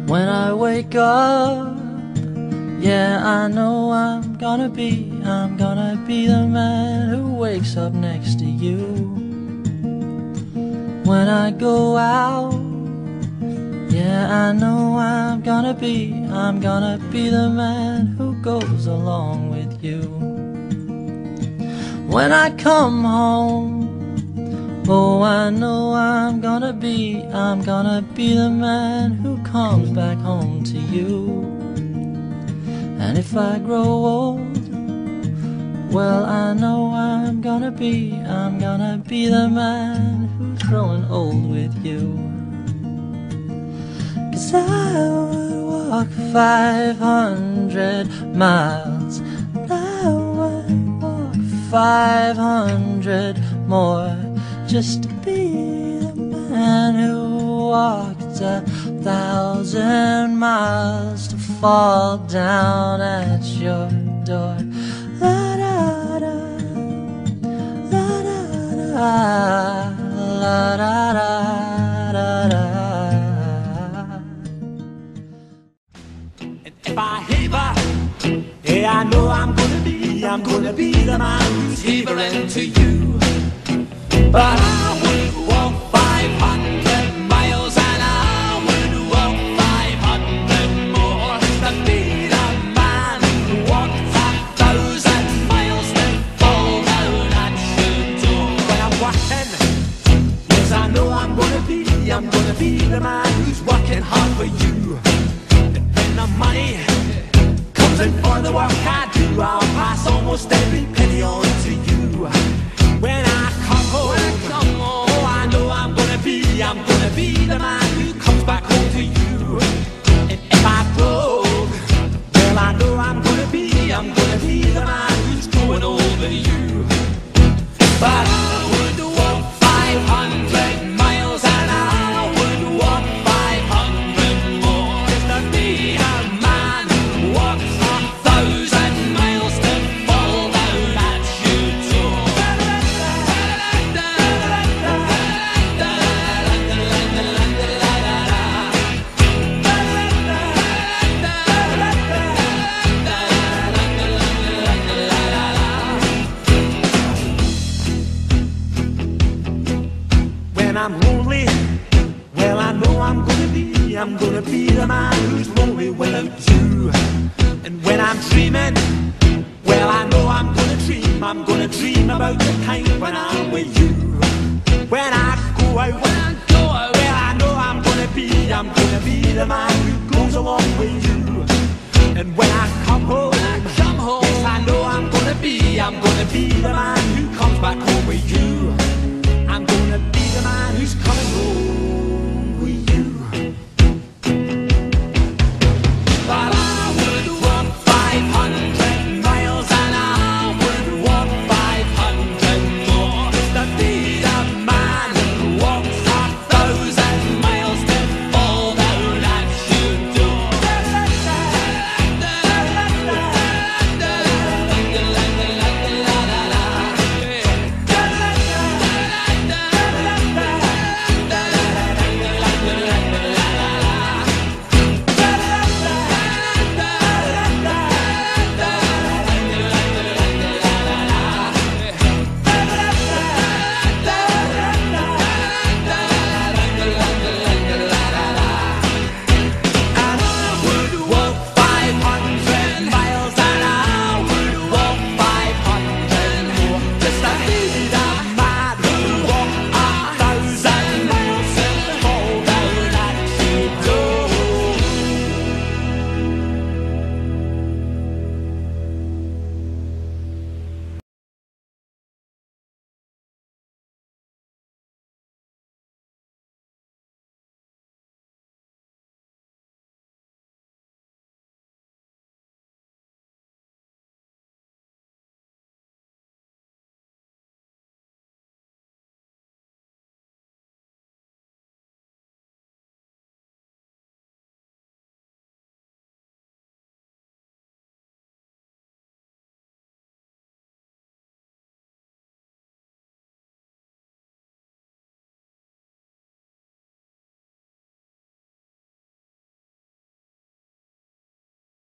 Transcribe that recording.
When I wake up, yeah, I know I'm gonna be the man who wakes up next to you. When I go out, yeah, I know I'm gonna be the man who goes along with you. When I come home, oh, I know I'm gonna be the man who comes back home to you. And if I grow old, well, I know I'm gonna be the man who's growing old with you. 'Cause I would walk 500 miles, and I would walk 500 more, just to be the man who walked 1,000 miles to fall down at your door. La da da, la da da, la da da da. And if I heaver, yeah, I know I'm gonna be the man who's heavering to you. But I would walk 500 miles, and I would walk 500 more to be the man who walked 1,000 miles to fall down at your door. When I'm working, yes, I know I'm gonna be the man who's working hard for you. And when the money comes in for the work I do, I'll pass almost every penny on to you. When I come home, oh, I know I'm gonna be the man who comes back home to you. And if I broke, well, I know I'm gonna be the man who's growing over you. But I would walk 500 miles, and I would walk 500 more, just to be a man who walks 1,000 miles to fall down at your door. When I'm lonely, well, I know I'm gonna be the man who's lonely without you. And when I'm dreaming, well, I know I'm gonna dream about the time when I'm with you. When I go out, well, I know I'm gonna be the man who goes along with you. And when I come home, yes, I know I'm gonna be the man who comes back home with you.